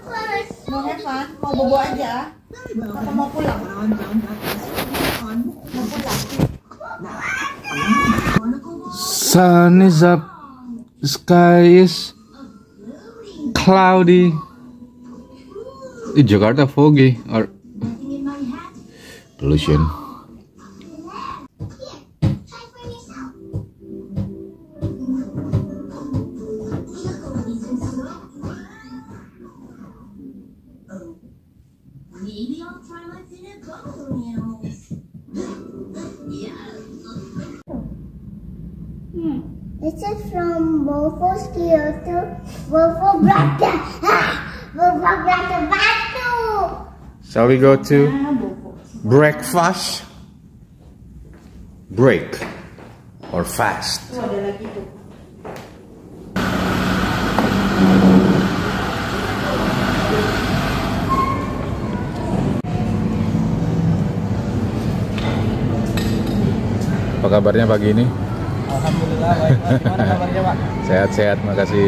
Mau have fun? Mau bobo aja? Atau mau pulang? Mau pulang? Sun is up, the sky is cloudy. Jakarta foggy or pollution. This is from Volvo's Kyoto. Volvo Brata. Volvo Brata Batu. Shall we go to breakfast? Break or fast? Tuh ada lagi tuh. Apa kabarnya pagi ini? Alhamdulillah baik. Gimana kabarnya Pak? Sehat-sehat, makasih.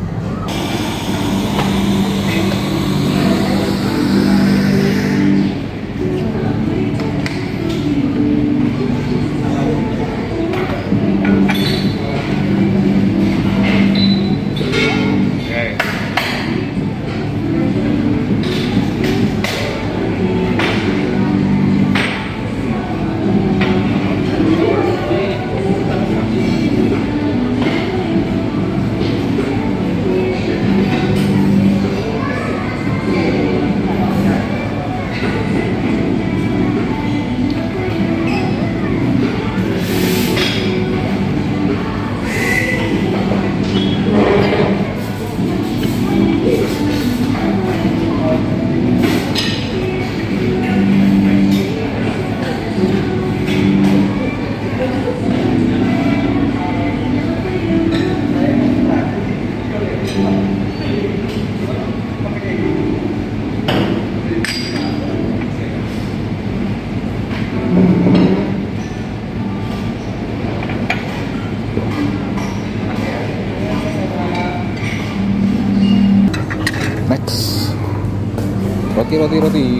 Next, roti.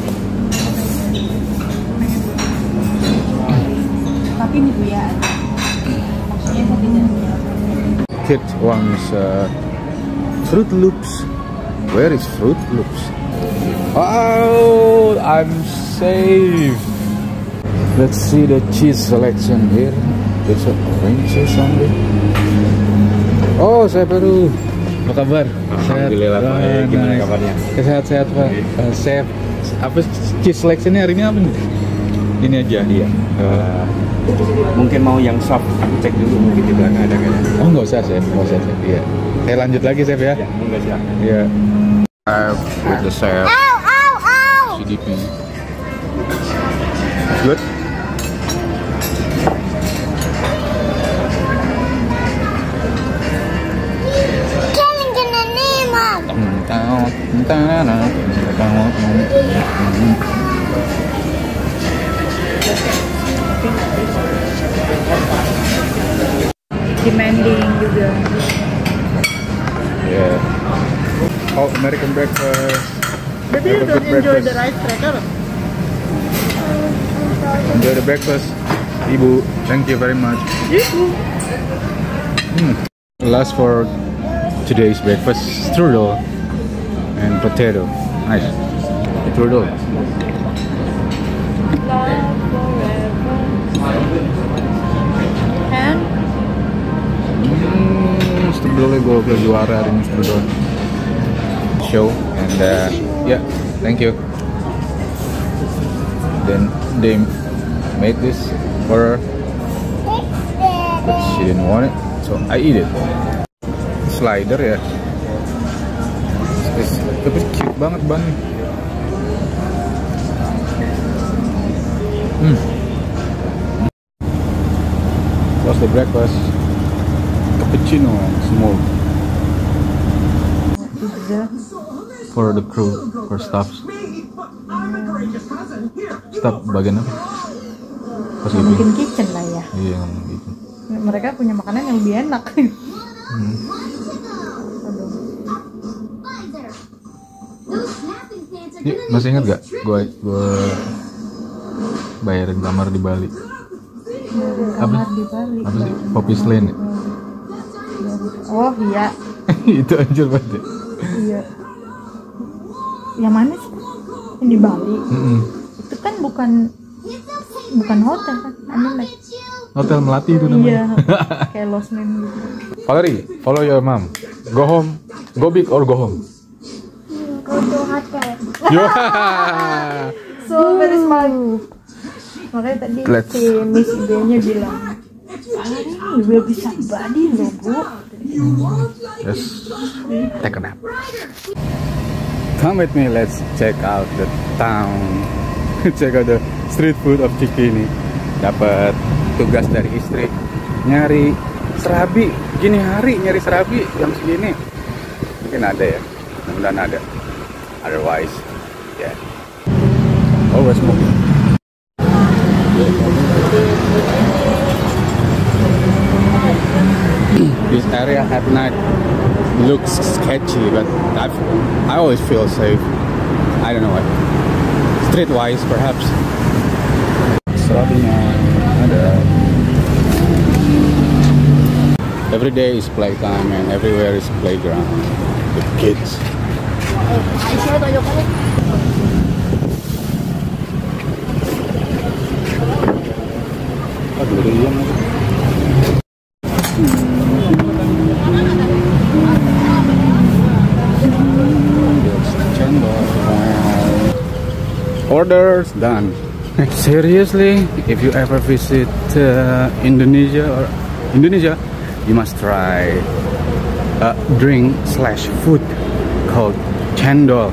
Tapi ini Bu ya. Maksudnya saya tidak punya. Kid wants Fruit Loops. Where is Fruit Loops? Oh, I'm safe. Let's see the cheese selection here. There's a orange or something. Oh, saya baru. Apa kabar? Alhamdulillah Pak. Gimana kabarnya? Sehat-sehat Pak. Chef, apa cheese selectionnya hari ini apa nih? Ini aja. Iya. Mungkin mau yang soft, aku cek dulu mungkin di belakang ada kan? Oh nggak usah Chef, nggak usah Chef. Iya. Saya lanjut lagi Chef ya. Ya, enggak siap. Iya. With the chef. CDP. Good. Demanding juga. Yeah. Oh, American breakfast. Baby, you don't enjoy the rice cracker? Enjoy the breakfast, Ibu. Thank you very much. Last for today's breakfast, strudel and potato. Nice. Strudel. And Strudelnya gue juara hari ini strudel. Show and yeah, thank you. Then they made this for her, but she didn't want it, so I eat it. Slider ya, tapi cute banget bannya. What's the breakfast? Cappuccino, small. For the crew, for staffs. Staff bagian apa? mungkin kitchen lah ya. Iya, gitu. Mereka punya makanan yang lebih enak. Masih ingat gak? Gue bayarin kamar di Bali. Kamar di Bali. Apa sih? Popis Lane. Oh iya. Itu anjir banget. Iya. Yang mana sih? Yang di Bali. Itu kan bukan hotel kan? Like Hotel Melati itu namanya. iya. Kayak Lost Man gitu. Valerie, follow your mom. Go home. Go big or go home. Go to hotel. Yeah. So very smart. Makanya tadi Let's- si Miss B-nya bilang, Valerie will be somebody loh bu. Let's take a nap. Come with me, let's check out the town. Check out the street food of Cikini. Dapat tugas dari istri nyari serabi. Gini hari nyari serabi jam segini. Mungkin ada ya. Mudah-mudahan ada. Otherwise, yeah. Always moving. This area at night looks sketchy, but I always feel safe. I don't know why. Streetwise, perhaps. Serabinya ada. Every day is playtime and everywhere is playground with kids. Oh, durian lagi. Orders done. Seriously, if you ever visit Indonesia, you must try a drink/food called cendol.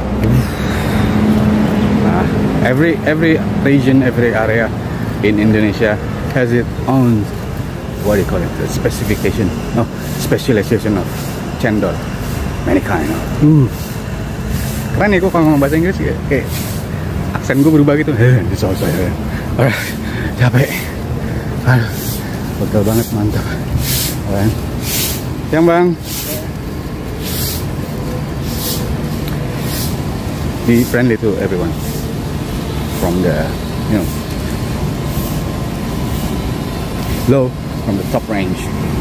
Every region, every area in Indonesia has its own, what do you call it, specification, no, specialization of cendol. Many kind of. Keren ya, gue kalau ngomong bahasa Inggris kayak aksen gue berubah gitu. Capek. Aduh, betul banget, mantap. Keren. Siang bang. Be friendly to everyone. From the, low, from the top range.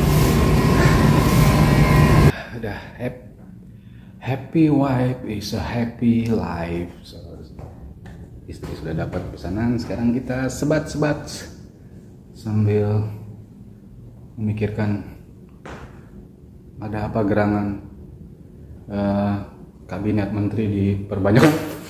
Udah, happy wife is a happy life. So, istri sudah dapat pesanan, sekarang kita sebat-sebat sambil memikirkan ada apa gerangan kabinet menteri diperbanyak.